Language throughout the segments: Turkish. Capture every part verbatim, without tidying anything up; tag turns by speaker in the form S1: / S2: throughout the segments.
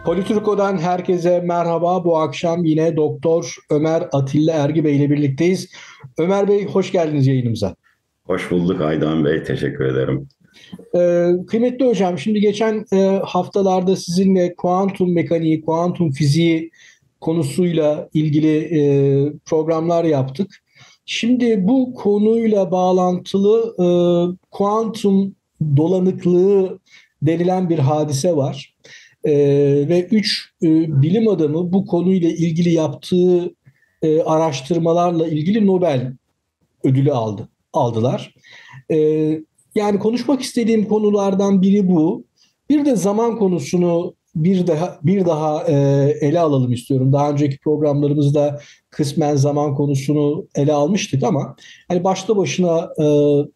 S1: Politürko'dan herkese merhaba. Bu akşam yine Doktor Ömer Atilla Ergibey ile birlikteyiz. Ömer Bey, hoş geldiniz yayınımıza.
S2: Hoş bulduk Aydan Bey, teşekkür ederim.
S1: Ee, kıymetli hocam, şimdi geçen e, haftalarda sizinle kuantum mekaniği, kuantum fiziği konusuyla ilgili e, programlar yaptık. Şimdi bu konuyla bağlantılı e, kuantum dolanıklığı denilen bir hadise var. E, ve üç e, bilim adamı bu konuyla ilgili yaptığı e, araştırmalarla ilgili Nobel ödülü aldı, aldılar. E, Yani konuşmak istediğim konulardan biri bu. Bir de zaman konusunu bir daha bir daha e, ele alalım istiyorum. Daha önceki programlarımızda kısmen zaman konusunu ele almıştık ama hani başta başına e,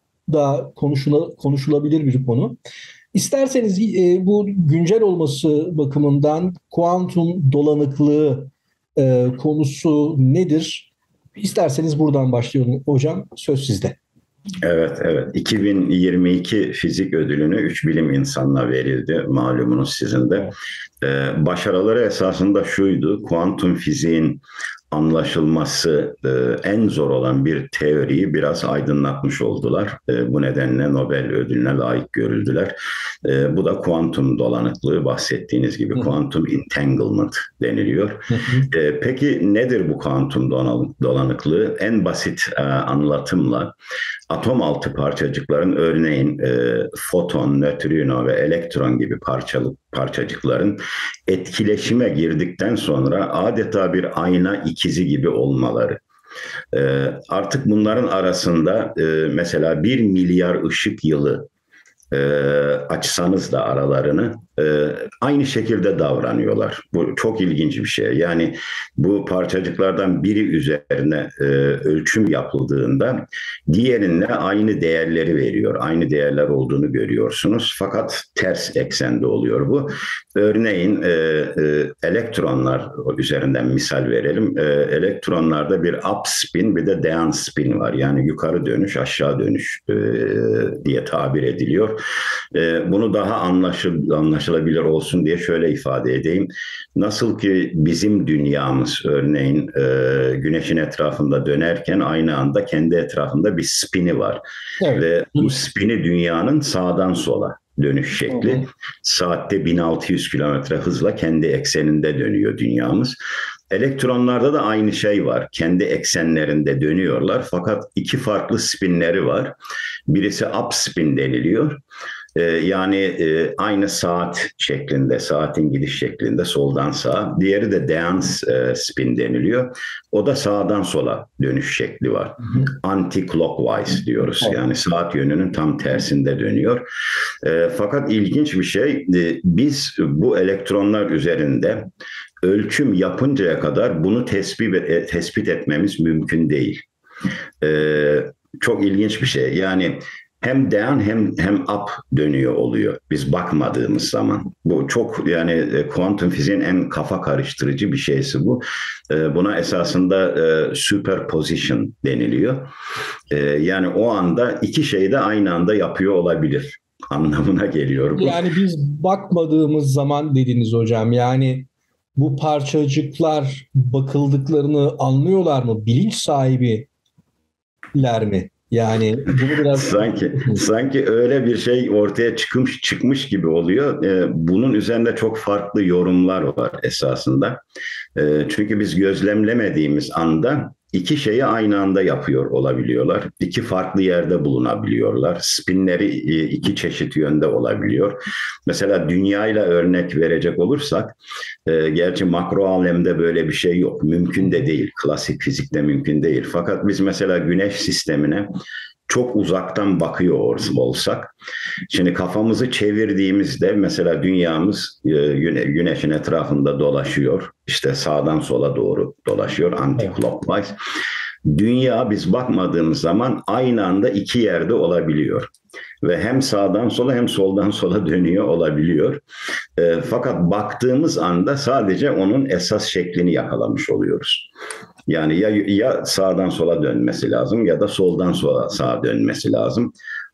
S1: da konuşula, konuşulabilir bir konu. İsterseniz e, bu güncel olması bakımından kuantum dolanıklığı e, konusu nedir? İsterseniz buradan başlayalım hocam. Söz sizde.
S2: Evet, evet. iki bin yirmi iki fizik ödülünü üç bilim insanına verildi, malumunuz sizin de. Ee, başarıları esasında şuydu: kuantum fiziğin anlaşılması e, en zor olan bir teoriyi biraz aydınlatmış oldular. E, bu nedenle Nobel ödülüne layık görüldüler. E, bu da kuantum dolanıklığı, bahsettiğiniz gibi
S1: Hı hı.
S2: kuantum entanglement deniliyor.
S1: Hı hı.
S2: E, peki nedir bu kuantum dolanıklığı? En basit e, anlatımla atom altı parçacıkların, örneğin e, foton, nötrino ve elektron gibi parçalı parçacıkların etkileşime girdikten sonra adeta bir ayna ikizi gibi olmaları. E, Artık bunların arasında e, mesela bir milyar ışık yılı e, açsanız da aralarını e, aynı şekilde davranıyorlar. Bu çok ilginç bir şey. Yani bu parçacıklardan biri üzerine e, ölçüm yapıldığında diğerine aynı değerleri veriyor. Aynı değerler olduğunu görüyorsunuz. Fakat ters eksende oluyor bu. Örneğin e, e, elektronlar üzerinden misal verelim. E, elektronlarda bir up spin, bir de down spin var. Yani yukarı dönüş, aşağı dönüş e, diye tabir ediliyor. E, bunu daha anlaşıl, anlaşılabilir olsun diye şöyle ifade edeyim. Nasıl ki bizim dünyamız örneğin e, güneşin etrafında dönerken aynı anda kendi etrafında bir spini var.
S1: Evet.
S2: Ve bu spini dünyanın sağdan sola dönüş
S1: Hı
S2: şekli.
S1: hı.
S2: Saatte bin altı yüz kilometre hızla kendi ekseninde dönüyor dünyamız. Elektronlarda da aynı şey var. Kendi eksenlerinde dönüyorlar. Fakat iki farklı spinleri var. Birisi up spin deniliyor. Ee, yani e, aynı saat şeklinde, saatin gidiş şeklinde soldan sağa. Diğeri de down e, spin deniliyor. O da sağdan sola dönüş şekli var.
S1: Hı hı.
S2: Anti-clockwise diyoruz.
S1: Evet.
S2: Yani saat yönünün tam tersinde dönüyor. E, fakat ilginç bir şey, e, biz bu elektronlar üzerinde ölçüm yapıncaya kadar bunu tespit, e, tespit etmemiz mümkün değil. E, Çok ilginç bir şey. Yani hem down hem hem up dönüyor oluyor biz bakmadığımız zaman. Bu çok, yani e, kuantum fiziğin en kafa karıştırıcı bir şeysi bu. E, buna esasında e, superposition deniliyor. E, yani o anda iki şeyi de aynı anda yapıyor olabilir anlamına geliyor bu.
S1: Yani biz bakmadığımız zaman dediniz hocam. Yani bu parçacıklar bakıldıklarını anlıyorlar mı? Bilinç sahibiler mi? Yani bunu biraz
S2: Sanki sanki öyle bir şey ortaya çıkmış çıkmış gibi oluyor. Ee, bunun üzerinde çok farklı yorumlar var esasında. Ee, çünkü biz gözlemlemediğimiz anda iki şeyi aynı anda yapıyor olabiliyorlar. İki farklı yerde bulunabiliyorlar. Spinleri e, iki çeşit yönde olabiliyor. Mesela dünya ile örnek verecek olursak, e, gerçi makro alemde böyle bir şey yok. Mümkün de değil. Klasik fizikte mümkün değil. Fakat biz mesela Güneş sistemine çok uzaktan bakıyor olsak, şimdi kafamızı çevirdiğimizde mesela dünyamız e, güneşin etrafında dolaşıyor. İşte sağdan sola doğru dolaşıyor,
S1: Evet.
S2: anti-clockwise. Dünya biz bakmadığımız zaman aynı anda iki yerde olabiliyor. Ve hem sağdan sola hem soldan sola dönüyor olabiliyor. E, fakat baktığımız anda sadece onun esas şeklini yakalamış oluyoruz. Yani ya, ya sağdan sola dönmesi lazım ya da soldan sola sağa dönmesi lazım.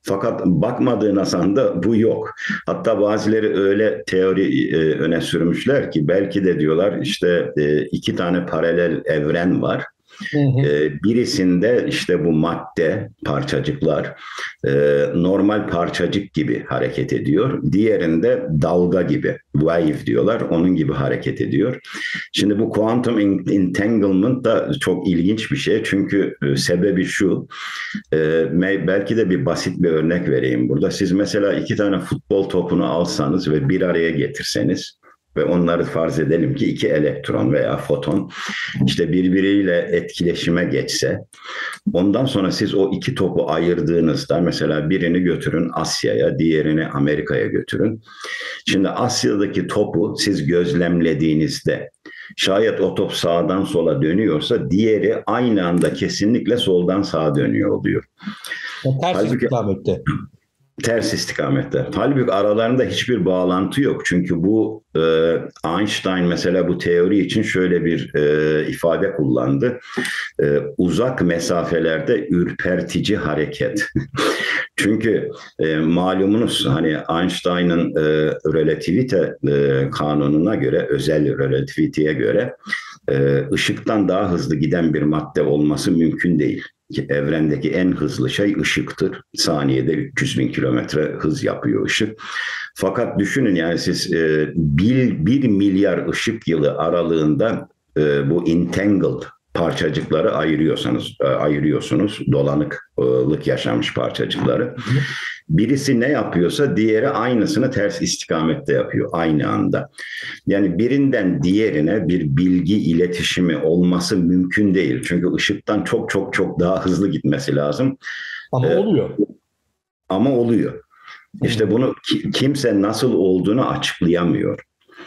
S2: Fakat bakmadığına sanda bu yok. Hatta bazıları öyle teori e, öne sürmüşler ki belki de diyorlar işte e, iki tane paralel evren var. Hı hı. E, birisinde işte bu madde, parçacıklar e, normal parçacık gibi hareket ediyor. Diğerinde dalga gibi, wave diyorlar, onun gibi hareket ediyor. Şimdi bu quantum entanglement da çok ilginç bir şey. Çünkü e, sebebi şu, e, belki de bir basit bir örnek vereyim burada. Siz mesela iki tane futbol topunu alsanız ve bir araya getirseniz, ve onları farz edelim ki iki elektron veya foton işte birbiriyle etkileşime geçse, ondan sonra siz o iki topu ayırdığınızda mesela birini götürün Asya'ya, diğerini Amerika'ya götürün. Şimdi Asya'daki topu siz gözlemlediğinizde şayet o top sağdan sola dönüyorsa diğeri aynı anda kesinlikle soldan sağa dönüyor oluyor.
S1: Ters Halbuki, istikamette.
S2: Ters istikamette. Halbuki aralarında hiçbir bağlantı yok. Çünkü bu e, Einstein mesela bu teori için şöyle bir e, ifade kullandı. E, uzak mesafelerde ürpertici hareket. Çünkü e, malumunuz hani Einstein'ın e, relativite e, kanununa göre, özel relativiteye göre e, ışıktan daha hızlı giden bir madde olması mümkün değil. Evrendeki en hızlı şey ışıktır. Saniyede üç yüz bin kilometre hız yapıyor ışık. Fakat düşünün yani siz e, bir, bir milyar ışık yılı aralığında e, bu entangled parçacıkları ayırıyorsanız, e, ayırıyorsunuz. Dolanıklık yaşamış parçacıkları. Birisi ne yapıyorsa diğeri aynısını ters istikamette yapıyor aynı anda. Yani birinden diğerine bir bilgi iletişimi olması mümkün değil. Çünkü ışıktan çok çok çok daha hızlı gitmesi lazım.
S1: Ama ee, oluyor.
S2: Ama oluyor. İşte bunu kimse nasıl olduğunu açıklayamıyor.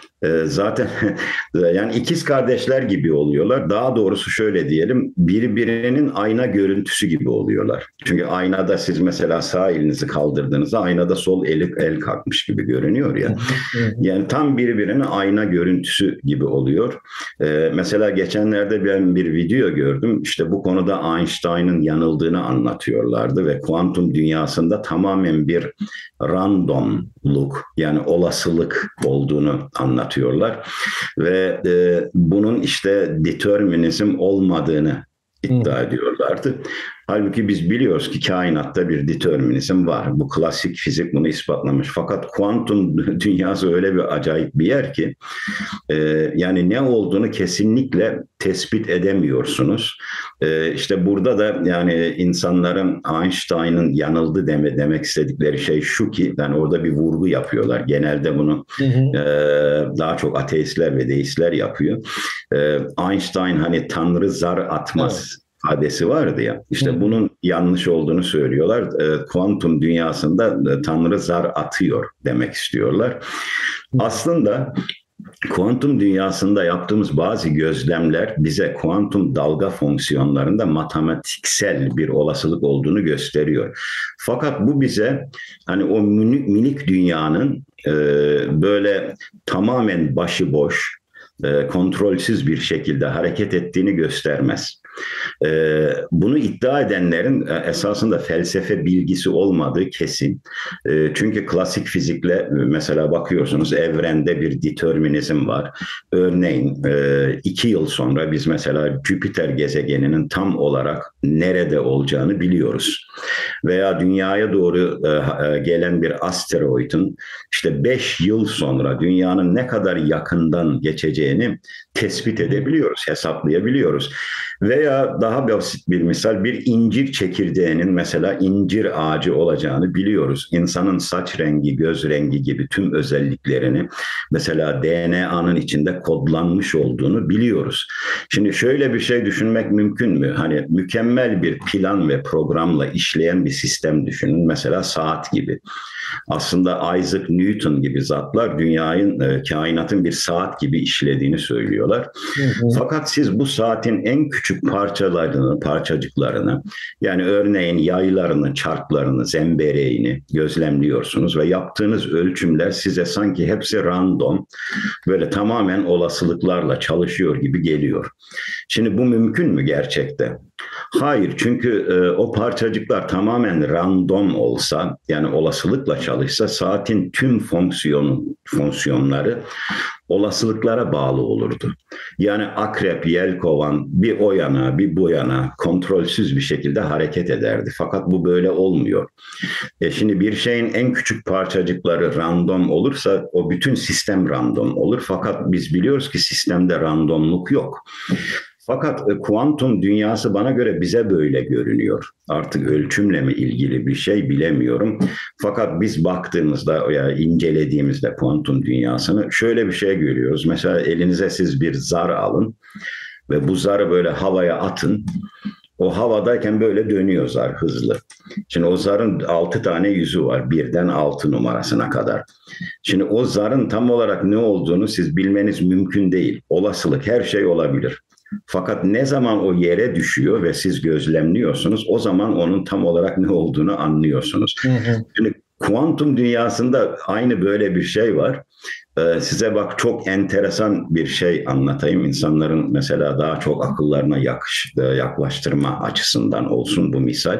S2: Zaten yani ikiz kardeşler gibi oluyorlar. Daha doğrusu şöyle diyelim, birbirinin ayna görüntüsü gibi oluyorlar. Çünkü aynada siz mesela sağ elinizi kaldırdığınızda aynada sol el, el kalkmış gibi görünüyor ya. Yani tam birbirinin ayna görüntüsü gibi oluyor. Ee, mesela geçenlerde ben bir video gördüm. İşte bu konuda Einstein'ın yanıldığını anlatıyorlardı ve kuantum dünyasında tamamen bir randomluk yani olasılık olduğunu anlatıyorlar ve e, bunun işte determinizm olmadığını iddia ediyorlardı. Halbuki biz biliyoruz ki kainatta bir determinizm var. Bu klasik fizik bunu ispatlamış. Fakat kuantum dünyası öyle bir acayip bir yer ki e, yani ne olduğunu kesinlikle tespit edemiyorsunuz. E, işte burada da yani insanların Einstein'ın yanıldı deme, demek istedikleri şey şu ki yani orada bir vurgu yapıyorlar. Genelde bunu hı hı. E, daha çok ateistler ve deistler yapıyor. E, Einstein hani Tanrı zar atmaz. Evet. Hadesi vardı ya. İşte Hı. bunun yanlış olduğunu söylüyorlar. E, kuantum dünyasında e, Tanrı zar atıyor demek istiyorlar. Hı. Aslında kuantum dünyasında yaptığımız bazı gözlemler bize kuantum dalga fonksiyonlarında matematiksel bir olasılık olduğunu gösteriyor. Fakat bu bize hani o minik, minik dünyanın e, böyle tamamen başıboş, e, kontrolsüz bir şekilde hareket ettiğini göstermez. Ee, bunu iddia edenlerin esasında felsefe bilgisi olmadığı kesin. Ee, çünkü klasik fizikle mesela bakıyorsunuz evrende bir determinizm var. Örneğin e, iki yıl sonra biz mesela Jüpiter gezegeninin tam olarak nerede olacağını biliyoruz. Veya dünyaya doğru e, gelen bir asteroidin işte beş yıl sonra dünyanın ne kadar yakından geçeceğini tespit edebiliyoruz, hesaplayabiliyoruz. Veya daha basit bir misal, bir incir çekirdeğinin mesela incir ağacı olacağını biliyoruz. İnsanın saç rengi, göz rengi gibi tüm özelliklerini mesela D N A'nın içinde kodlanmış olduğunu biliyoruz. Şimdi şöyle bir şey düşünmek mümkün mü? Hani mükemmel bir plan ve programla işleyen bir sistem düşünün. Mesela saat gibi. Aslında Isaac Newton gibi zatlar dünyanın, e, kainatın bir saat gibi işlediğini söylüyorlar. Hı hı. Fakat siz bu saatin en küçük parçalarını, parçacıklarını yani örneğin yaylarını, çarklarını, zembereğini gözlemliyorsunuz ve yaptığınız ölçümler size sanki hepsi random, böyle tamamen olasılıklarla çalışıyor gibi geliyor. Şimdi bu mümkün mü gerçekte? Hayır, çünkü e, o parçacıklar tamamen random olsa, yani olasılıkla çalışsa, saatin tüm fonksiyon fonksiyonları olasılıklara bağlı olurdu. Yani akrep, yelkovan bir o yana bir bu yana kontrolsüz bir şekilde hareket ederdi. Fakat bu böyle olmuyor. E şimdi bir şeyin en küçük parçacıkları random olursa o bütün sistem random olur. Fakat biz biliyoruz ki sistemde randomluk yok. Fakat e, kuantum dünyası bana göre bize böyle görünüyor. Artık ölçümle mi ilgili bir şey bilemiyorum. Fakat biz baktığımızda, ya incelediğimizde kuantum dünyasını şöyle bir şey görüyoruz. Mesela elinize siz bir zar alın ve bu zarı böyle havaya atın. O havadayken böyle dönüyor zar hızlı. Şimdi o zarın altı tane yüzü var, birden altı numarasına kadar. Şimdi o zarın tam olarak ne olduğunu siz bilmeniz mümkün değil. Olasılık, her şey olabilir. Fakat ne zaman o yere düşüyor ve siz gözlemliyorsunuz, o zaman onun tam olarak ne olduğunu anlıyorsunuz. Hı hı. Şimdi kuantum dünyasında aynı böyle bir şey var. Ee, size bak çok enteresan bir şey anlatayım. İnsanların mesela daha çok akıllarına yakış, yaklaştırma açısından olsun bu misal.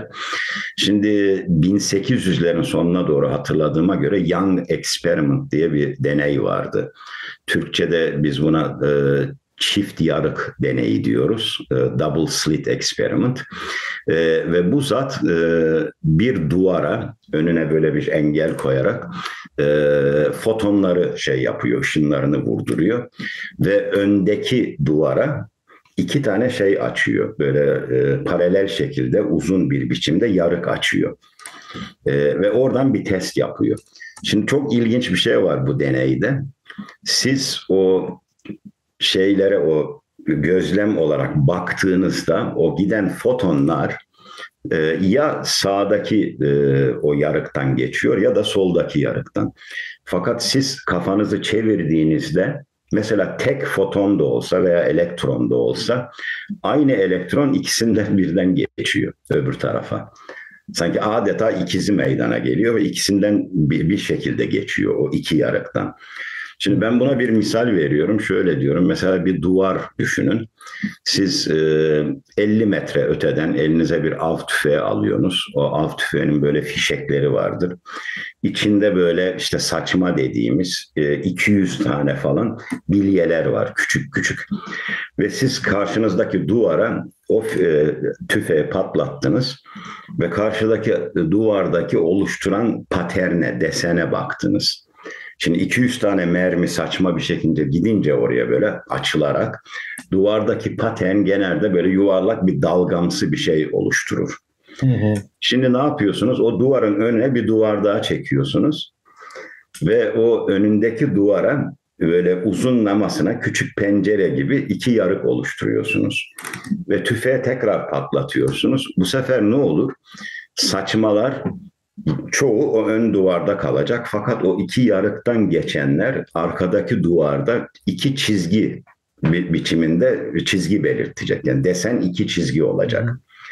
S2: Şimdi bin sekiz yüzlerin sonuna doğru hatırladığıma göre Young Experiment diye bir deney vardı. Türkçe'de biz buna e, çift yarık deneyi diyoruz. Double slit experiment. E, ve bu zat e, bir duvara önüne böyle bir engel koyarak e, fotonları şey yapıyor, ışınlarını vurduruyor ve öndeki duvara iki tane şey açıyor. Böyle e, paralel şekilde uzun bir biçimde yarık açıyor. E, ve oradan bir test yapıyor. Şimdi çok ilginç bir şey var bu deneyde. Siz o şeylere, o gözlem olarak baktığınızda o giden fotonlar e, ya sağdaki e, o yarıktan geçiyor ya da soldaki yarıktan. Fakat siz kafanızı çevirdiğinizde mesela tek foton da olsa veya elektron da olsa aynı elektron ikisinden birden geçiyor öbür tarafa. Sanki adeta ikizi meydana geliyor ve ikisinden bir, bir şekilde geçiyor o iki yarıktan. Şimdi ben buna bir misal veriyorum. Şöyle diyorum. Mesela bir duvar düşünün. Siz e, elli metre öteden elinize bir av tüfeği alıyorsunuz. O av tüfeğinin böyle fişekleri vardır. İçinde böyle işte saçma dediğimiz e, iki yüz tane falan bilyeler var. Küçük küçük. Ve siz karşınızdaki duvara o e, tüfeği patlattınız ve karşıdaki duvardaki oluşturan paterne, desene baktınız. Şimdi iki yüz tane mermi saçma bir şekilde gidince oraya böyle açılarak duvardaki patern genelde böyle yuvarlak bir dalgamsı bir şey oluşturur. Hı hı. Şimdi ne yapıyorsunuz? O duvarın önüne bir duvar daha çekiyorsunuz ve o önündeki duvara böyle uzunlamasına küçük pencere gibi iki yarık oluşturuyorsunuz. Ve tüfeği tekrar patlatıyorsunuz. Bu sefer ne olur? Saçmalar çoğu o ön duvarda kalacak, fakat o iki yarıktan geçenler arkadaki duvarda iki çizgi bi- biçiminde çizgi belirtecek. Yani desen iki çizgi olacak.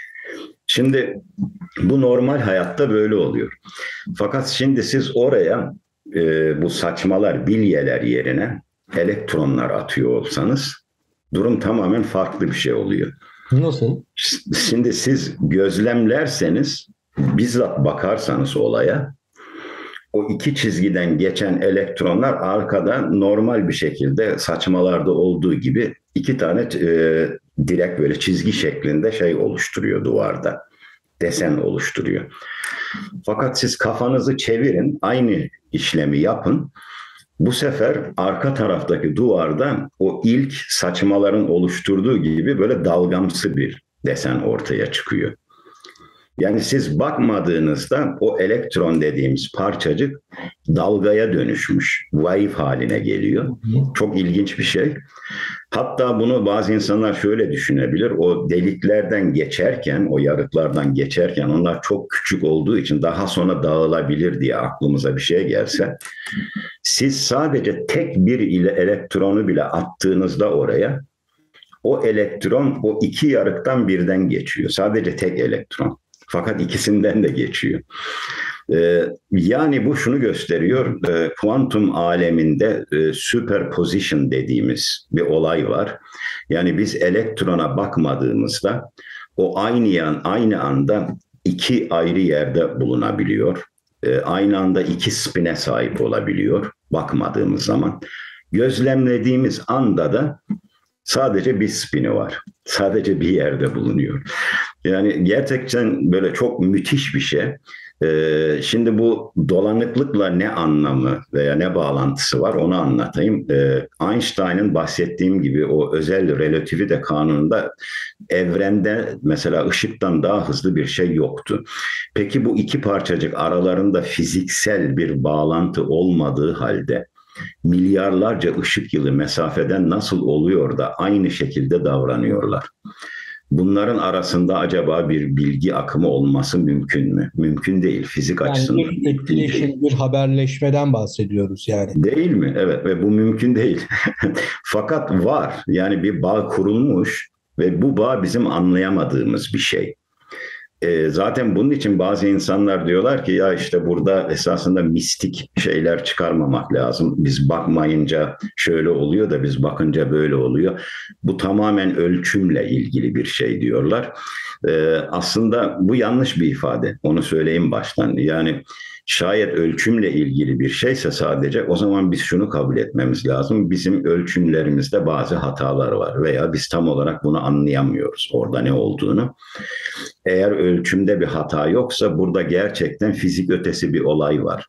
S2: Şimdi bu normal hayatta böyle oluyor. Fakat şimdi siz oraya e, bu saçmalar, bilyeler yerine elektronlar atıyor olsanız durum tamamen farklı bir şey oluyor.
S1: Nasıl?
S2: Şimdi siz gözlemlerseniz, bizzat bakarsanız olaya, o iki çizgiden geçen elektronlar arkada normal bir şekilde saçmalarda olduğu gibi iki tane e, direkt böyle çizgi şeklinde şey oluşturuyor duvarda. Desen oluşturuyor. Fakat siz kafanızı çevirin, aynı işlemi yapın. Bu sefer arka taraftaki duvarda o ilk saçmaların oluşturduğu gibi böyle dalgamsı bir desen ortaya çıkıyor. Yani siz bakmadığınızda o elektron dediğimiz parçacık dalgaya dönüşmüş, wave haline geliyor. Çok ilginç bir şey. Hatta bunu bazı insanlar şöyle düşünebilir. O deliklerden geçerken, o yarıklardan geçerken onlar çok küçük olduğu için daha sonra dağılabilir diye aklımıza bir şey gelse, siz sadece tek bir ile elektronu bile attığınızda oraya, o elektron o iki yarıktan birden geçiyor. Sadece tek elektron. Fakat ikisinden de geçiyor. Ee, yani bu şunu gösteriyor. E, kuantum aleminde e, superposition dediğimiz bir olay var. Yani biz elektrona bakmadığımızda o aynı an, aynı anda iki ayrı yerde bulunabiliyor. E, aynı anda iki spine sahip olabiliyor bakmadığımız zaman. Gözlemlediğimiz anda da sadece bir spini var. Sadece bir yerde bulunuyor. Yani gerçekten böyle çok müthiş bir şey. Ee, şimdi bu dolanıklıkla ne anlamı veya ne bağlantısı var onu anlatayım. Ee, Einstein'ın bahsettiğim gibi o özel relativite kanununda evrende mesela ışıktan daha hızlı bir şey yoktu. Peki bu iki parçacık aralarında fiziksel bir bağlantı olmadığı halde milyarlarca ışık yılı mesafeden nasıl oluyor da aynı şekilde davranıyorlar? Bunların arasında acaba bir bilgi akımı olması mümkün mü? Mümkün değil. Fizik
S1: Yani
S2: açısından
S1: bir
S2: mümkün değil.
S1: etkileşim, bir haberleşmeden bahsediyoruz yani.
S2: Değil mi? Evet ve bu mümkün değil. Fakat var. Yani bir bağ kurulmuş ve bu bağ bizim anlayamadığımız bir şey. E, zaten bunun için bazı insanlar diyorlar ki ya işte burada esasında mistik şeyler çıkarmamak lazım. Biz bakmayınca şöyle oluyor da biz bakınca böyle oluyor. Bu tamamen ölçümle ilgili bir şey diyorlar. E, aslında bu yanlış bir ifade. Onu söyleyeyim baştan. Yani şayet ölçümle ilgili bir şeyse sadece o zaman biz şunu kabul etmemiz lazım. Bizim ölçümlerimizde bazı hatalar var veya biz tam olarak bunu anlayamıyoruz orada ne olduğunu. Eğer ölçümde bir hata yoksa burada gerçekten fizik ötesi bir olay var.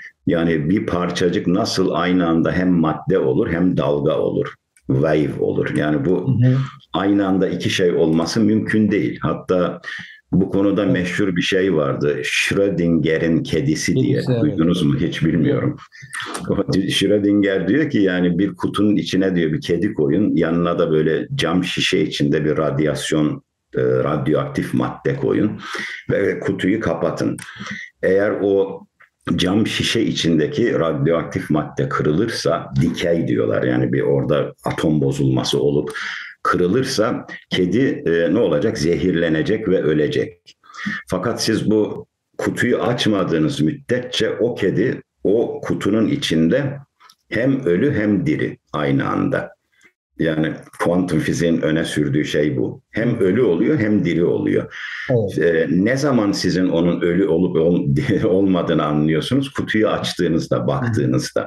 S2: Yani bir parçacık nasıl aynı anda hem madde olur hem dalga olur. Wave olur. Yani bu hı hı. aynı anda iki şey olması mümkün değil. Hatta bu konuda evet. meşhur bir şey vardı. Schrödinger'in kedisi diye. Kedisi, evet. Duydunuz mu? Hiç bilmiyorum. Evet. Schrödinger diyor ki yani bir kutunun içine diyor bir kedi koyun. Yanına da böyle cam şişe içinde bir radyasyon radyoaktif madde koyun ve kutuyu kapatın. Eğer o cam şişe içindeki radyoaktif madde kırılırsa, dikey diyorlar yani bir orada atom bozulması olup kırılırsa kedi e, ne olacak? Zehirlenecek ve ölecek. Fakat siz bu kutuyu açmadığınız müddetçe o kedi o kutunun içinde hem ölü hem diri aynı anda. Yani kuantum fiziğin öne sürdüğü şey bu. Hem ölü oluyor hem diri oluyor. Evet. Ee, ne zaman sizin onun ölü olup ol, olmadığını anlıyorsunuz? Kutuyu açtığınızda, baktığınızda.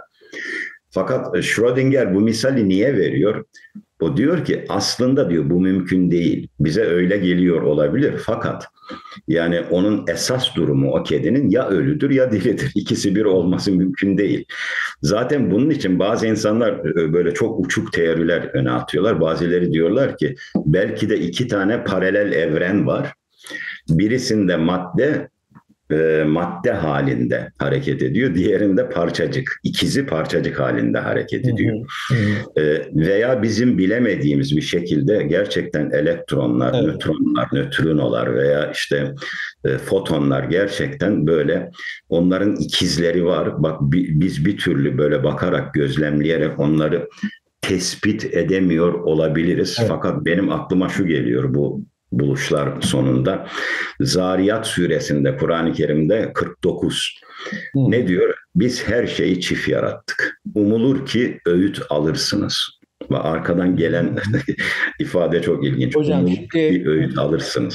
S2: Fakat Schrödinger bu misali niye veriyor? O diyor ki aslında diyor bu mümkün değil. Bize öyle geliyor olabilir fakat yani onun esas durumu o kedinin ya ölüdür ya diridir. İkisi bir olması mümkün değil. Zaten bunun için bazı insanlar böyle çok uçuk teoriler öne atıyorlar. Bazıları diyorlar ki belki de iki tane paralel evren var. Birisinde madde e, madde halinde hareket ediyor. Diğerinde parçacık, ikizi parçacık halinde hareket ediyor. Hı hı. E, veya bizim bilemediğimiz bir şekilde gerçekten elektronlar, evet. nötronlar, nötrinolar veya işte e, fotonlar gerçekten böyle onların ikizleri var. Bak bi, biz bir türlü böyle bakarak, gözlemleyerek onları tespit edemiyor olabiliriz. Evet. Fakat benim aklıma şu geliyor bu buluşlar sonunda. Zariyat suresinde Kur'an-ı Kerim'de kırk dokuz hmm. ne diyor? Biz her şeyi çift yarattık. Umulur ki öğüt alırsınız. Ve arkadan gelen ifade çok ilginç.
S1: Hocam,
S2: Umulur
S1: şimdi,
S2: ki öğüt alırsınız.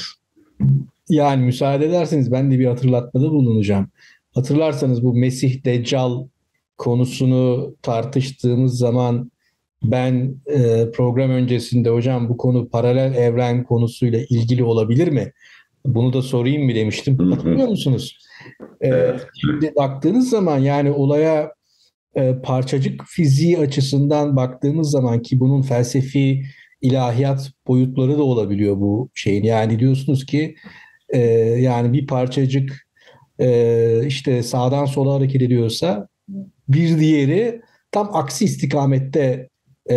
S1: Yani müsaade ederseniz ben de bir hatırlatmada bulunacağım. Hatırlarsanız bu Mesih Deccal konusunu tartıştığımız zaman ben e, program öncesinde hocam bu konu paralel evren konusuyla ilgili olabilir mi? Bunu da sorayım mı demiştim. Hatırlıyor musunuz? E, evet. Şimdi baktığınız zaman yani olaya e, parçacık fiziği açısından baktığımız zaman ki bunun felsefi ilahiyat boyutları da olabiliyor bu şeyin. Yani diyorsunuz ki e, yani bir parçacık e, işte sağdan sola hareket ediyorsa bir diğeri tam aksi istikamette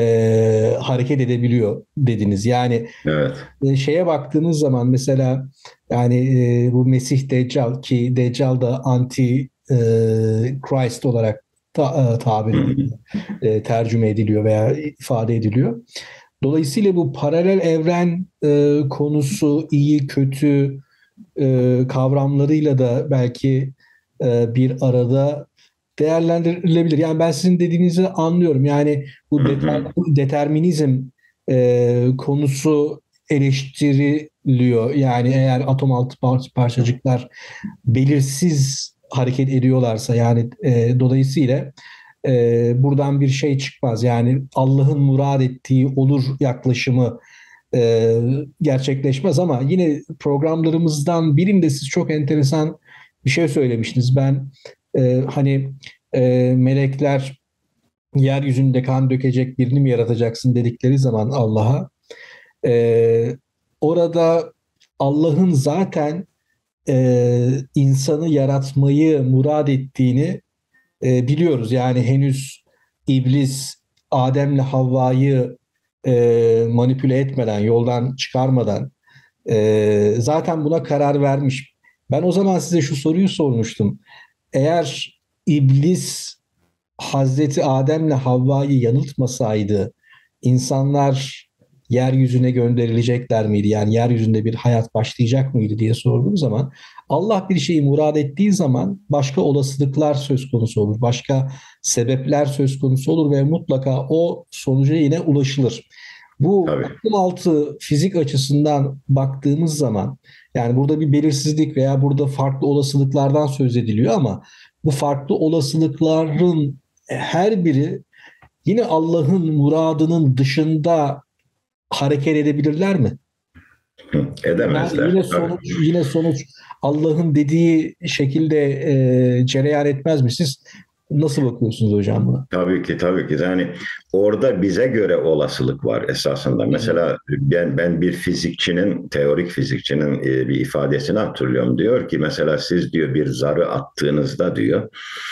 S1: E, hareket edebiliyor dediniz. Yani evet. e, şeye baktığınız zaman mesela yani e, bu Mesih Deccal ki Deccal da anti e, Christ olarak ta, e, tabir ediliyor, e, tercüme ediliyor veya ifade ediliyor. Dolayısıyla bu paralel evren e, konusu iyi kötü e, kavramlarıyla da belki e, bir arada değerlendirilebilir. Yani ben sizin dediğinizi anlıyorum. Yani bu deter, determinizm e, konusu eleştiri düşünülüyor. Yani eğer atom altı par- parçacıklar belirsiz hareket ediyorlarsa, yani e, dolayısıyla e, buradan bir şey çıkmaz. Yani Allah'ın murad ettiği olur yaklaşımı e, gerçekleşmez. Ama yine programlarımızdan birinde siz çok enteresan bir şey söylemiştiniz. Ben e, hani e, melekler yeryüzünde kan dökecek birini mi yaratacaksın dedikleri zaman Allah'a, e, orada Allah'ın zaten e, insanı yaratmayı murad ettiğini e, biliyoruz. Yani henüz iblis Adem'le Havva'yı e, manipüle etmeden, yoldan çıkarmadan e, zaten buna karar vermiş. Ben o zaman size şu soruyu sormuştum. Eğer iblis Hazreti Adem'le Havva'yı yanıltmasaydı insanlar yeryüzüne gönderilecekler miydi? Yani yeryüzünde bir hayat başlayacak mıydı diye sorduğum zaman, Allah bir şeyi murad ettiği zaman başka olasılıklar söz konusu olur. Başka sebepler söz konusu olur ve mutlaka o sonuca yine ulaşılır. Bu
S2: Tabii.
S1: akım altı fizik açısından baktığımız zaman, yani burada bir belirsizlik veya burada farklı olasılıklardan söz ediliyor ama bu farklı olasılıkların her biri yine Allah'ın muradının dışında hareket edebilirler mi?
S2: Hı,
S1: Yani
S2: edemezler.
S1: yine
S2: Tabii.
S1: sonuç yine sonuç Allah'ın dediği şekilde e, cereyan etmez mi? Siz nasıl bakıyorsunuz hocam buna?
S2: Tabii ki, tabii ki. Yani orada bize göre olasılık var esasında.
S1: Hı hı.
S2: Mesela ben ben bir fizikçinin, teorik fizikçinin e, bir ifadesini hatırlıyorum. Diyor ki mesela siz diyor bir zarı attığınızda diyor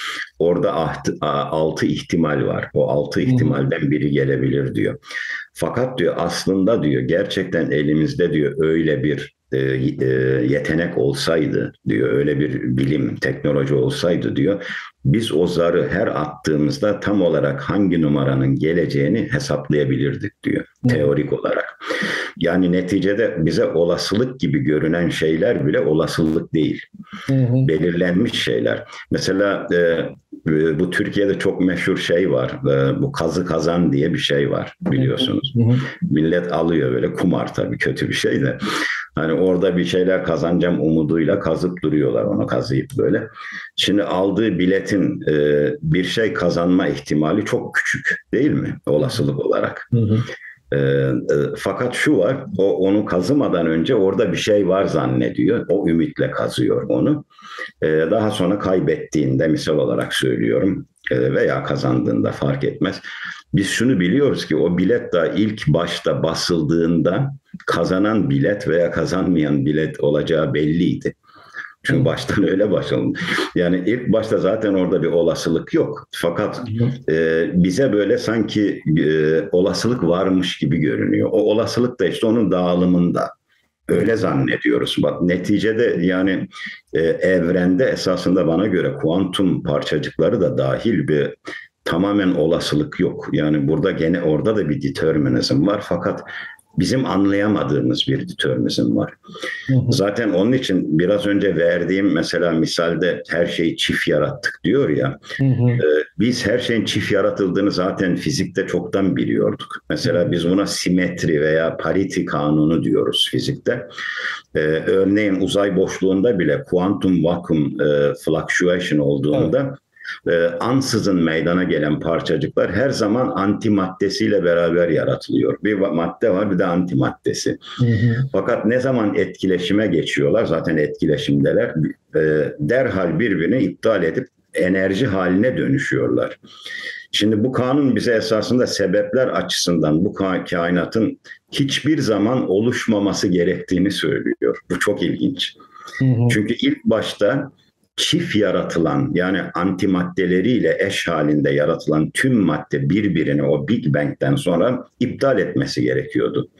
S2: orada aht, a- altı ihtimal var. O altı
S1: Hı hı.
S2: ihtimalden biri gelebilir diyor. Fakat diyor aslında diyor gerçekten elimizde diyor öyle bir e, e, yetenek olsaydı diyor, öyle bir bilim, teknoloji olsaydı diyor, biz o zarı her attığımızda tam olarak hangi numaranın geleceğini hesaplayabilirdik diyor,
S1: Hı hı.
S2: teorik olarak. Yani neticede bize olasılık gibi görünen şeyler bile olasılık değil,
S1: Hı hı.
S2: belirlenmiş şeyler. Mesela e, bu Türkiye'de çok meşhur şey var. E, bu kazı kazan diye bir şey var
S1: Hı hı.
S2: biliyorsunuz.
S1: Hı hı.
S2: Millet alıyor böyle, kumar tabii, kötü bir şey de. Hani orada bir şeyler kazanacağım umuduyla kazıp duruyorlar, onu kazıyıp böyle. Şimdi aldığı biletin e, bir şey kazanma ihtimali çok küçük değil mi olasılık olarak?
S1: Hı hı.
S2: E, e, fakat şu var, o onu kazımadan önce orada bir şey var zannediyor. O ümitle kazıyor onu. E, daha sonra kaybettiğinde, misal olarak söylüyorum, e, veya kazandığında fark etmez. Biz şunu biliyoruz ki o bilet daha ilk başta basıldığında kazanan bilet veya kazanmayan bilet olacağı belliydi.
S1: Hı
S2: Çünkü baştan öyle başladı. Yani ilk başta zaten orada bir olasılık yok. Fakat
S1: hı.
S2: e, bize böyle sanki e, olasılık varmış gibi görünüyor. O olasılık da işte onun dağılımında. Öyle zannediyoruz. Bak neticede yani e, evrende esasında bana göre kuantum parçacıkları da dahil bir tamamen olasılık yok. Yani burada gene orada da bir determinizm var, fakat bizim anlayamadığımız bir determinizm var.
S1: Hı hı.
S2: Zaten onun için biraz önce verdiğim mesela misalde her şeyi çift yarattık diyor ya.
S1: Hı hı.
S2: e, Biz her şeyin çift yaratıldığını zaten fizikte çoktan biliyorduk. Mesela biz buna simetri veya parity kanunu diyoruz fizikte. Ee, örneğin uzay boşluğunda bile kuantum vakum e, fluctuation
S1: Evet.
S2: olduğunda e, ansızın meydana gelen parçacıklar her zaman antimaddesiyle beraber yaratılıyor. Bir madde var, bir de antimaddesi.
S1: Hı hı.
S2: Fakat ne zaman etkileşime geçiyorlar, zaten etkileşimdeler, e, derhal birbirini iptal edip enerji haline dönüşüyorlar. Şimdi bu kanun bize esasında sebepler açısından bu kainatın hiçbir zaman oluşmaması gerektiğini söylüyor. Bu çok ilginç.
S1: Hı hı.
S2: Çünkü ilk başta çift yaratılan, yani antimaddeleriyle eş halinde yaratılan tüm madde birbirini o Big Bang'den sonra iptal etmesi gerekiyordu.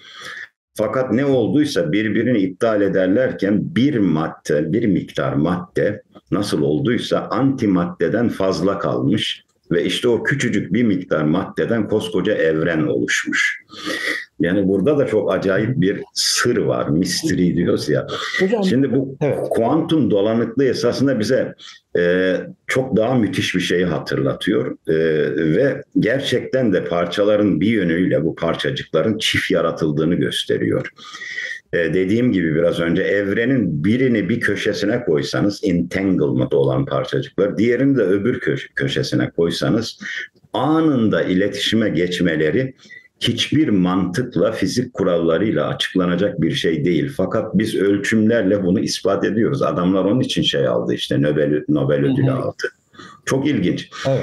S2: Fakat ne olduysa birbirini iptal ederlerken bir madde, bir miktar madde nasıl olduysa antimaddeden fazla kalmış ve işte o küçücük bir miktar maddeden koskoca evren oluşmuş. Yani burada da çok acayip bir sır var, mystery diyoruz ya.
S1: Hocam,
S2: Şimdi bu
S1: evet.
S2: kuantum dolanıklığı esasında bize e, çok daha müthiş bir şeyi hatırlatıyor. E, ve gerçekten de parçaların bir yönüyle bu parçacıkların çift yaratıldığını gösteriyor. e, dediğim gibi biraz önce evrenin birini bir köşesine koysanız entanglement olan parçacıklar, diğerini de öbür köş- köşesine koysanız anında iletişime geçmeleri hiçbir mantıkla, fizik kurallarıyla açıklanacak bir şey değil. Fakat biz ölçümlerle bunu ispat ediyoruz. Adamlar onun için şey aldı, işte Nobel, Nobel ödülü aldı. Çok ilginç.
S1: Evet.